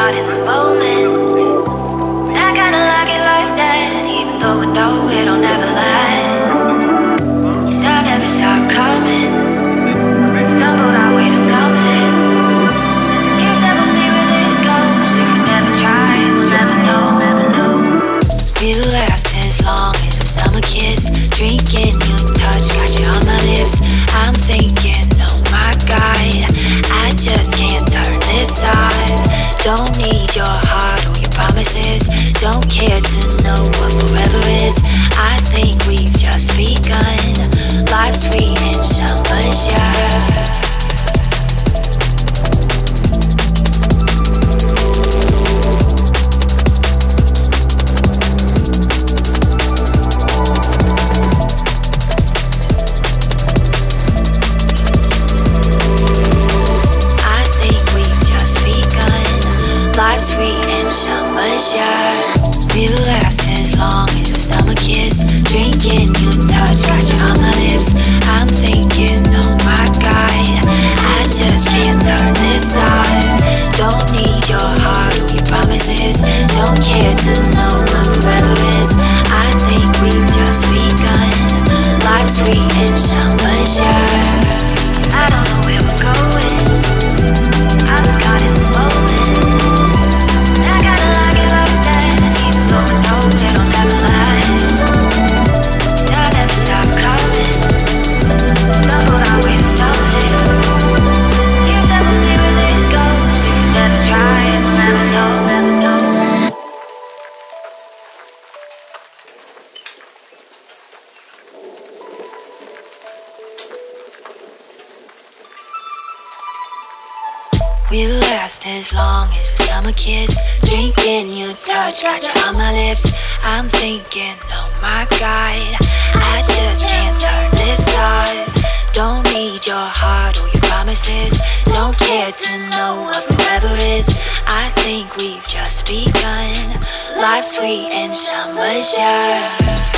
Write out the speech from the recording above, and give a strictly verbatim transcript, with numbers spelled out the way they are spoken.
caught in the moment. And I kinda like it like that, even though I know it'll never last. Yes, I never saw it coming. Stumbled our way to something. Guess that we'll see where this goes. If we never try, we'll never know, never know. We'll last as long as a summer kiss. Drinking your touch, got you on my lips. I'm thinking, oh my God, I just can't turn this side. Don't need your heart or your promises. Don't care to know what forever is. I think we've just begun. Life's sweet and summer's young. Life's sweet and summer's young. We'll last as long as a summer kiss. Drinking your touch, got you on my lips. I'm thinking, oh my God, I just can't turn this side. Don't need your heart or your promises. Don't care to know what forever is. I think we've just begun. Life's sweet and summer's young. I don't know where we're going. I'm just caught in the moment. We'll last as long as a summer kiss. Drinking your touch, got you on my lips. I'm thinking, oh my God, I just can't turn this side. Don't need your heart or your promises. Don't care to know what forever is. I think we've just begun. Life's sweet and summer's young.